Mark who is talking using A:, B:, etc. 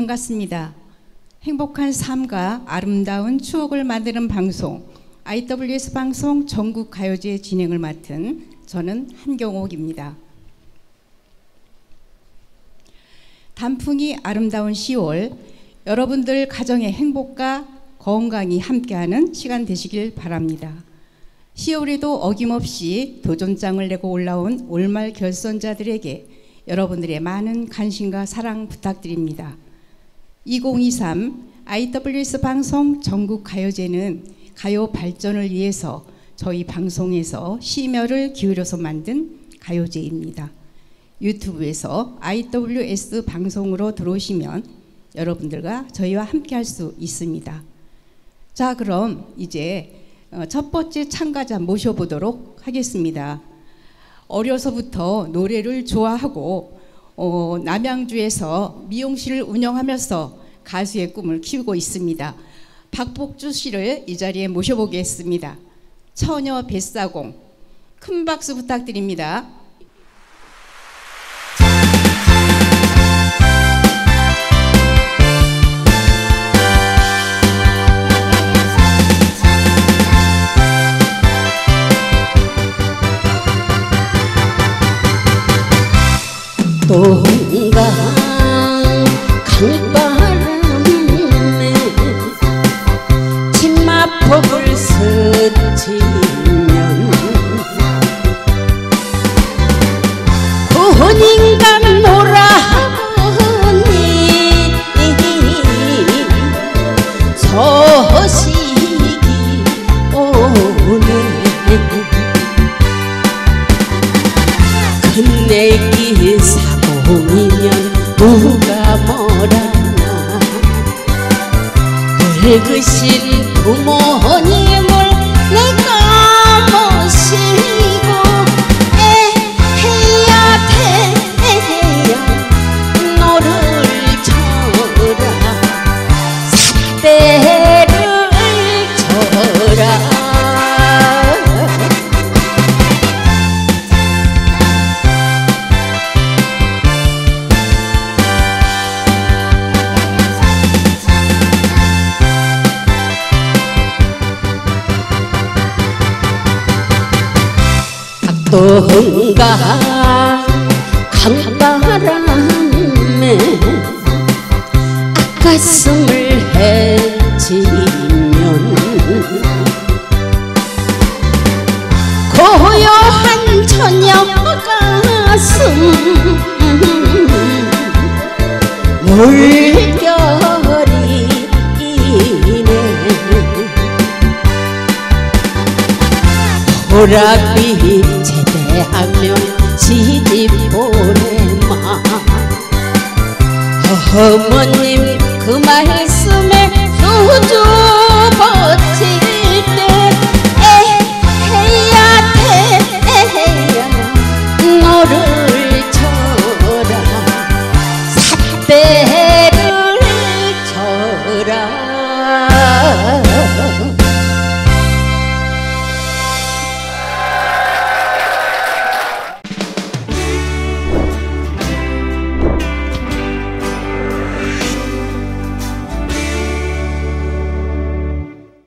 A: 반갑습니다. 행복한 삶과 아름다운 추억을 만드는 방송 IWS 방송 전국 가요제 진행을 맡은 저는 한경옥입니다. 단풍이 아름다운 10월, 여러분들 가정의 행복과 건강이 함께하는 시간 되시길 바랍니다. 10월에도 어김없이 도전장을 내고 올라온 올말 결선자들에게 여러분들의 많은 관심과 사랑 부탁드립니다. 2023 IWS 방송 전국 가요제는 가요 발전을 위해서 저희 방송에서 심혈을 기울여서 만든 가요제입니다. 유튜브에서 IWS 방송으로 들어오시면 여러분들과 저희와 함께 할 수 있습니다. 자, 그럼 이제 첫 번째 참가자 모셔보도록 하겠습니다. 어려서부터 노래를 좋아하고 남양주에서 미용실을 운영하면서 가수의 꿈을 키우고 있습니다. 박복주 씨를 이 자리에 모셔보겠습니다. 처녀 뱃사공, 큰 박수 부탁드립니다.
B: 동강 강바람에 치마폭을 스치면 혼인간 오라버니 소식이 오네. 큰내기 사공이면 누가 뭐라나 늙으신 부모님을 내가 모시고 해야 너를 쳐라 삿대를 쳐라. 동강 강바람에 가슴을 헤치면 고요한 처녀 가슴 물결이네. 호랑이 제대하면 시집 보내마. 어머님 그 말씀에 수주